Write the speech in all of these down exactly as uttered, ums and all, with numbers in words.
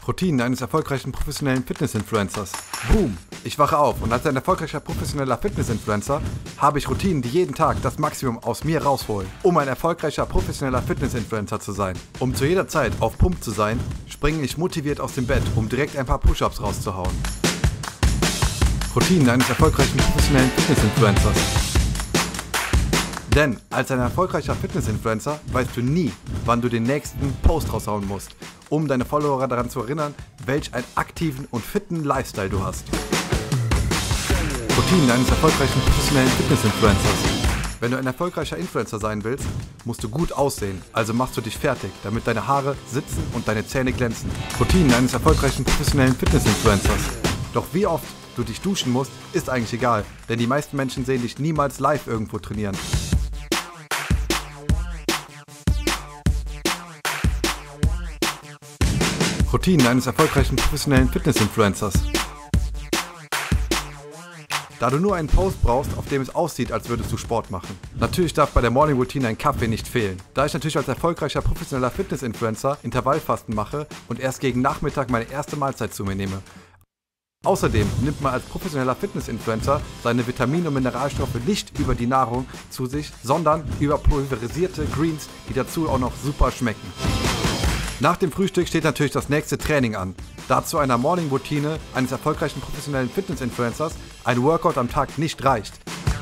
Routinen eines erfolgreichen professionellen Fitness-Influencers. Boom! Ich wache auf und als ein erfolgreicher professioneller Fitness-Influencer habe ich Routinen, die jeden Tag das Maximum aus mir rausholen, um ein erfolgreicher professioneller Fitness-Influencer zu sein. Um zu jeder Zeit auf Pump zu sein, springe ich motiviert aus dem Bett, um direkt ein paar Push-Ups rauszuhauen. Routinen eines erfolgreichen professionellen Fitness-Influencers. Denn als ein erfolgreicher Fitness-Influencer weißt du nie, wann du den nächsten Post raushauen musst, um deine Follower daran zu erinnern, welch einen aktiven und fitten Lifestyle du hast. Routinen eines erfolgreichen professionellen Fitness-Influencers. Wenn du ein erfolgreicher Influencer sein willst, musst du gut aussehen, also machst du dich fertig, damit deine Haare sitzen und deine Zähne glänzen. Routinen eines erfolgreichen professionellen Fitness-Influencers. Doch wie oft du dich duschen musst, ist eigentlich egal, denn die meisten Menschen sehen dich niemals live irgendwo trainieren. Routinen eines erfolgreichen professionellen Fitness-Influencers. Da du nur einen Post brauchst, auf dem es aussieht, als würdest du Sport machen. Natürlich darf bei der Morning Routine ein Kaffee nicht fehlen. Da ich natürlich als erfolgreicher professioneller Fitness-Influencer Intervallfasten mache und erst gegen Nachmittag meine erste Mahlzeit zu mir nehme. Außerdem nimmt man als professioneller Fitness-Influencer seine Vitamine und Mineralstoffe nicht über die Nahrung zu sich, sondern über pulverisierte Greens, die dazu auch noch super schmecken. Nach dem Frühstück steht natürlich das nächste Training an. Dazu einer Morning-Routine eines erfolgreichen professionellen Fitness-Influencers ein Workout am Tag nicht reicht.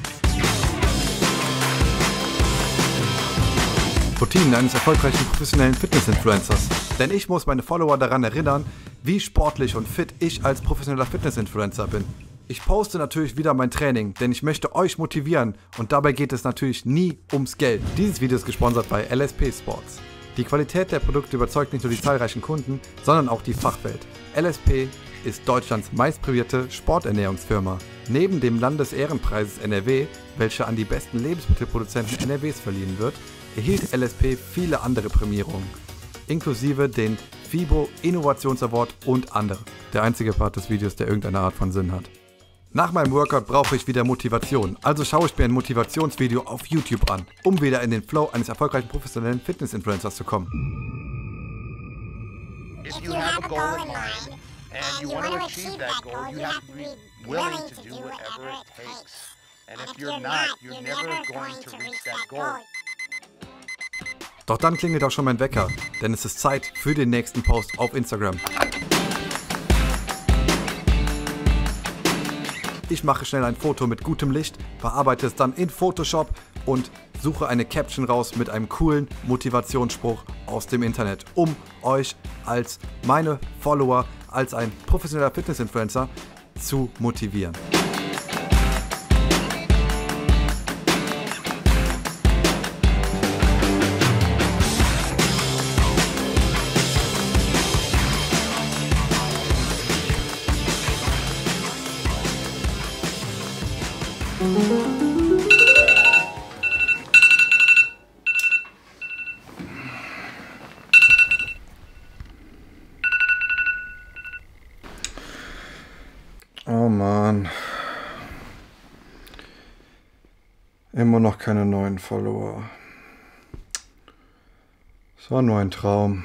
Routinen eines erfolgreichen professionellen Fitness-Influencers. Denn ich muss meine Follower daran erinnern, wie sportlich und fit ich als professioneller Fitness-Influencer bin. Ich poste natürlich wieder mein Training, denn ich möchte euch motivieren und dabei geht es natürlich nie ums Geld. Dieses Video ist gesponsert bei L S P Sports. Die Qualität der Produkte überzeugt nicht nur die zahlreichen Kunden, sondern auch die Fachwelt. L S P ist Deutschlands meistprämierte Sporternährungsfirma. Neben dem Landesehrenpreises N R W, welcher an die besten Lebensmittelproduzenten N R Ws verliehen wird, erhielt L S P viele andere Prämierungen, inklusive den FIBO Innovations Award und andere. Der einzige Part des Videos, der irgendeine Art von Sinn hat. Nach meinem Workout brauche ich wieder Motivation, also schaue ich mir ein Motivationsvideo auf YouTube an, um wieder in den Flow eines erfolgreichen professionellen Fitness-Influencers zu kommen. If you have a goal in mind and you want to achieve that goal, you have to be willing to do whatever it takes. And if you're not, you're never going to reach that goal. Doch dann klingelt auch schon mein Wecker, denn es ist Zeit für den nächsten Post auf Instagram. Ich mache schnell ein Foto mit gutem Licht, bearbeite es dann in Photoshop und suche eine Caption raus mit einem coolen Motivationsspruch aus dem Internet, um euch als meine Follower, als ein professioneller Fitness-Influencer zu motivieren. Oh Mann. Immer noch keine neuen Follower. Es war nur ein Traum.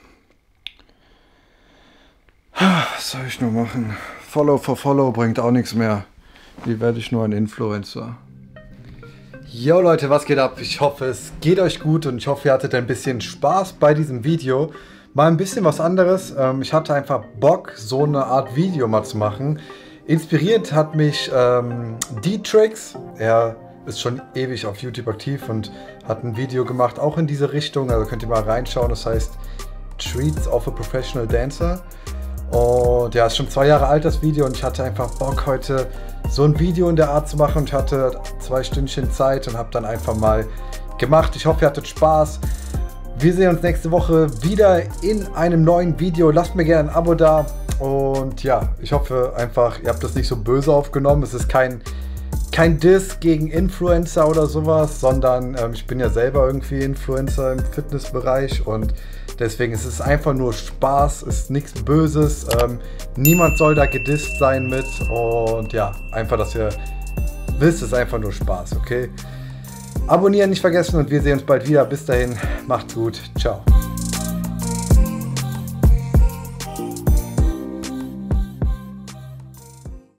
Was soll ich nur machen? Follow for Follow bringt auch nichts mehr. Wie werde ich nur ein Influencer? Yo Leute, was geht ab? Ich hoffe, es geht euch gut und ich hoffe, ihr hattet ein bisschen Spaß bei diesem Video. Mal ein bisschen was anderes. Ich hatte einfach Bock, so eine Art Video mal zu machen. Inspiriert hat mich ähm, D-Tricks. Er ist schon ewig auf YouTube aktiv und hat ein Video gemacht, auch in diese Richtung. Also könnt ihr mal reinschauen. Das heißt Treats of a Professional Dancer. Und ja, ist schon zwei Jahre alt das Video und ich hatte einfach Bock heute so ein Video in der Art zu machen und ich hatte zwei Stündchen Zeit und habe dann einfach mal gemacht. Ich hoffe, ihr hattet Spaß. Wir sehen uns nächste Woche wieder in einem neuen Video. Lasst mir gerne ein Abo da und ja, ich hoffe einfach, ihr habt das nicht so böse aufgenommen. Es ist kein, kein Diss gegen Influencer oder sowas, sondern ähm, ich bin ja selber irgendwie Influencer im Fitnessbereich und deswegen ist es einfach nur Spaß, ist nichts Böses. Ähm, niemand soll da gedisst sein mit und ja, einfach, dass ihr wisst, es ist einfach nur Spaß, okay? Abonnieren nicht vergessen und wir sehen uns bald wieder. Bis dahin, macht's gut, ciao.